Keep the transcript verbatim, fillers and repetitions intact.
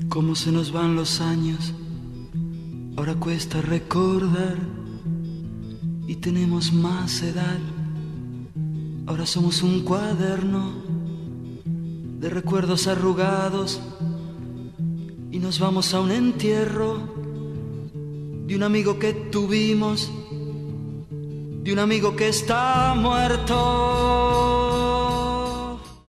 Cómo se nos van los años, ahora cuesta recordar y tenemos más edad. Ahora somos un cuaderno de recuerdos arrugados y nos vamos a un entierro de un amigo que tuvimos, de un amigo que está muerto.